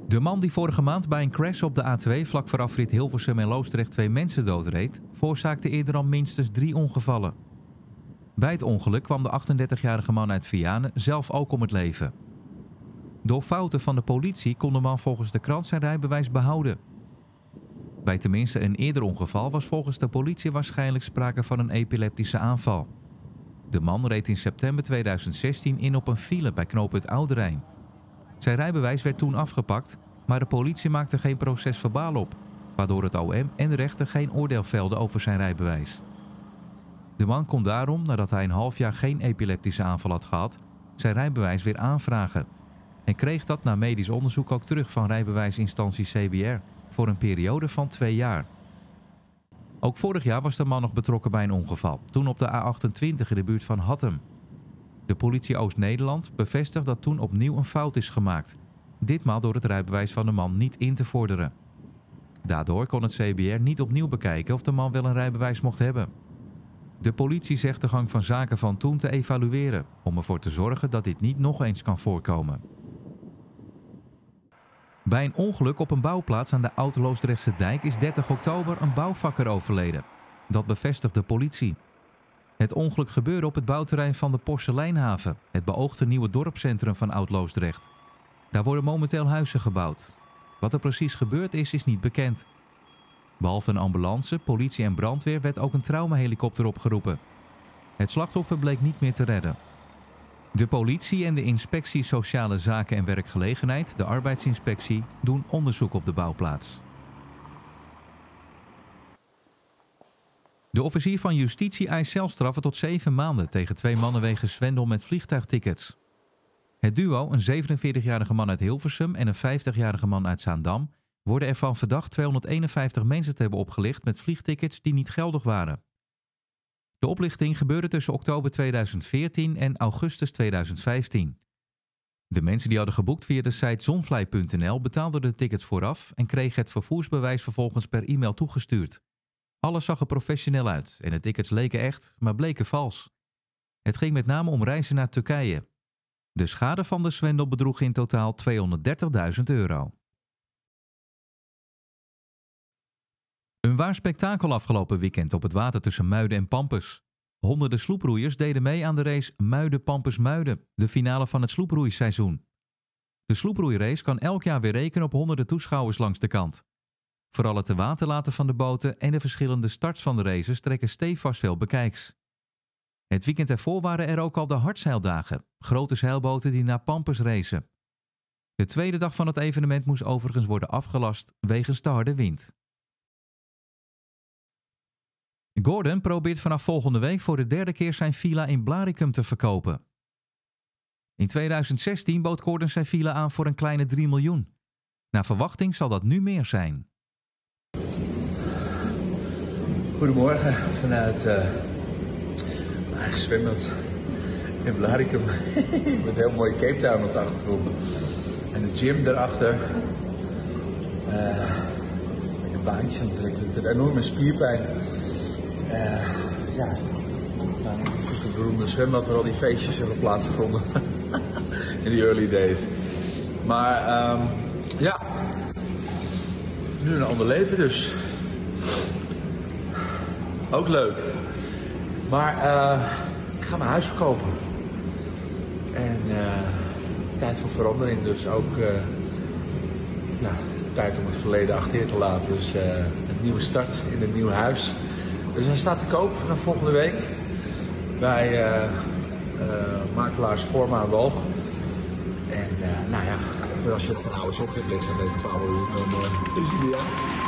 De man die vorige maand bij een crash op de A2 vlak voor afrit Hilversum en Loosdrecht 2 mensen doodreed, veroorzaakte eerder al minstens 3 ongevallen. Bij het ongeluk kwam de 38-jarige man uit Vianen zelf ook om het leven. Door fouten van de politie kon de man volgens de krant zijn rijbewijs behouden. Bij tenminste een eerder ongeval was volgens de politie waarschijnlijk sprake van een epileptische aanval. De man reed in september 2016 in op een file bij knooppunt Oude Rijn. Zijn rijbewijs werd toen afgepakt, maar de politie maakte geen procesverbaal op, waardoor het OM en de rechter geen oordeel velden over zijn rijbewijs. De man kon daarom, nadat hij een half jaar geen epileptische aanval had gehad, zijn rijbewijs weer aanvragen. En kreeg dat na medisch onderzoek ook terug van rijbewijsinstantie CBR voor een periode van 2 jaar. Ook vorig jaar was de man nog betrokken bij een ongeval, toen op de A28 in de buurt van Hattem. De politie Oost-Nederland bevestigt dat toen opnieuw een fout is gemaakt, ditmaal door het rijbewijs van de man niet in te vorderen. Daardoor kon het CBR niet opnieuw bekijken of de man wel een rijbewijs mocht hebben. De politie zegt de gang van zaken van toen te evalueren, om ervoor te zorgen dat dit niet nog eens kan voorkomen. Bij een ongeluk op een bouwplaats aan de Oud-Loosdrechtse dijk is 30 oktober een bouwvakker overleden. Dat bevestigt de politie. Het ongeluk gebeurde op het bouwterrein van de Porseleinhaven, het beoogde nieuwe dorpscentrum van Oud-Loosdrecht. Daar worden momenteel huizen gebouwd. Wat er precies gebeurd is niet bekend. Behalve een ambulance, politie en brandweer werd ook een traumahelikopter opgeroepen. Het slachtoffer bleek niet meer te redden. De politie en de Inspectie Sociale Zaken en Werkgelegenheid, de arbeidsinspectie, doen onderzoek op de bouwplaats. De officier van Justitie eist celstraffen tot 7 maanden tegen 2 mannen wegens zwendel met vliegtuigtickets. Het duo, een 47-jarige man uit Hilversum en een 50-jarige man uit Zaandam, worden ervan verdacht 251 mensen te hebben opgelicht met vliegtickets die niet geldig waren. De oplichting gebeurde tussen oktober 2014 en augustus 2015. De mensen die hadden geboekt via de site zonfly.nl betaalden de tickets vooraf en kregen het vervoersbewijs vervolgens per e-mail toegestuurd. Alles zag er professioneel uit en de tickets leken echt, maar bleken vals. Het ging met name om reizen naar Turkije. De schade van de zwendel bedroeg in totaal €230.000. Een waar spektakel afgelopen weekend op het water tussen Muiden en Pampus. Honderden sloeproeiers deden mee aan de race Muiden-Pampus-Muiden, de finale van het sloeproeiseizoen. De sloeproeirace kan elk jaar weer rekenen op honderden toeschouwers langs de kant. Vooral het te water laten van de boten en de verschillende starts van de races trekken stevast veel bekijks. Het weekend ervoor waren er ook al de hardzeildagen, grote zeilboten die naar Pampus racen. De tweede dag van het evenement moest overigens worden afgelast wegens de harde wind. Gordon probeert vanaf volgende week voor de 3e keer zijn villa in Blaricum te verkopen. In 2016 bood Gordon zijn villa aan voor een kleine 3 miljoen. Naar verwachting zal dat nu meer zijn. Goedemorgen vanuit mijn eigen zwembad in Blaricum. Met een heel mooi Cape Town op de achtergrond. En de gym daarachter. Een baantje natuurlijk. Ik heb een enorme spierpijn. Het is het beroemde zwembad waar al die feestjes hebben plaatsgevonden. In die early days. Maar nu een ander leven dus. Ook leuk. Maar ik ga mijn huis verkopen. En tijd voor verandering dus ook. Tijd om het verleden achter je te laten. Dus een nieuwe start in een nieuw huis. Dus hij staat te koop vanaf volgende week. Bij makelaars Forma en Woog. En als je het van oude op hebt liggen, dan weet je een paar uur, dan is het ideaal.